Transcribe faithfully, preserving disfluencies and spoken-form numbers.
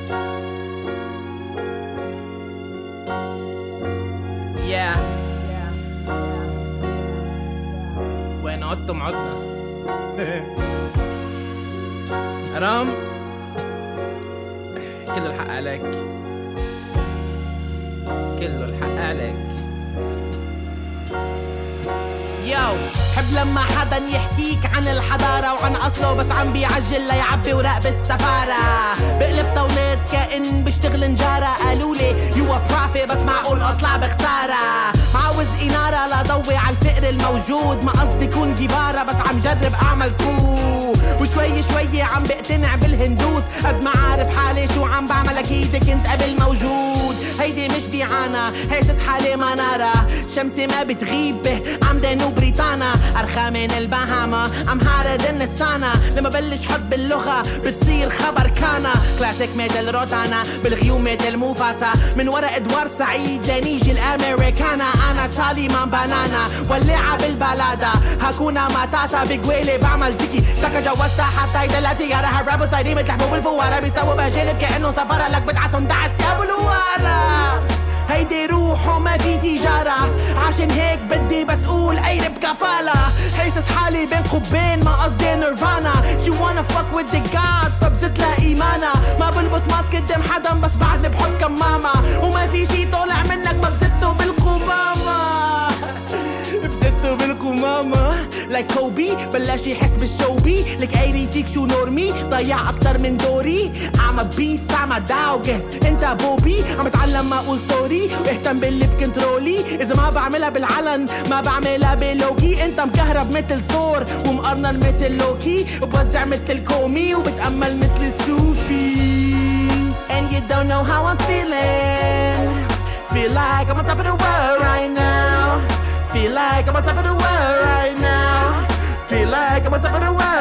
Yeah. وين عدتم عدنا. رام كله الحق عليك، كله الحق عليك. ياو حب لما حدا يحكيك عن الحضارة وعن أصله بس عم بيعجل ليعبي ورق بالسفارة. بقلب طاولات كائن بشتغل نجارة. قالولي يو بروفيت بس معقول أطلع بخسارة. عاوز إنارة لضوي على الفقر الموجود. ما قصدي كون جبارة بس عم جرب أعمل كو. وشوي شوي عم بقتنع بالهندوس. قد ما عارف حالي شو عم بعمل أكيد كنت قبل موجود. هيدي مش ديعانة حاسس حالي منارة. شمسي ما بتغيب عمدن وبريطانا. أرخى من البهاما عم هارد النسانة. لما بلش حب اللغة بتصير خبر كانا. كلاسيك مثل روتانا بالغيوم مثل موفاسا. من ورا ادوار سعيد دانيج الامريكانا. انا تالي من بانانا ولعة بالبلادة. هاكونا ماتاتا بقويلي بعمل تيكي تاكا جوزتا حتى يدلاتي ياراها رابو صايرين متلحبوا بالفوارة. بيسووا بجانب كأنه سفارة لك بتعسهم دعس يا بلوارة. هيدي روح وما في تجارة عشان هيك بدي بس قول قيرب كفالة. حاسس حالي بين قبين ما قصدي نيرفانا. She wanna fuck with the God فبزت لها إيمانا. ما بلبس ماسك قدام حدا بس بعدني بحط كمامة. وما في شي طالع منك ما بزته بالقمامة. بزته بالقمامة لايك كوبي بلاش يحس بالشوبي. لك قايري فيك شو نورمي ضيع أكتر من دوري. عم بيس عم داوجه انت بوبي. عم بتعلم ما اقول سوري واهتم باللي بكنترولي. اذا ما بعملها بالعلن ما بعملها بلوكي. انت مكهرب مثل ثور ومقرنن مثل لوكي. وبوزع مثل كومي وبتأمل مثل السوفي. And you don't know how I'm feeling. Feel like I'm on top of the world right now. Feel like I'm on top of the world right now. Feel like I'm on top of the world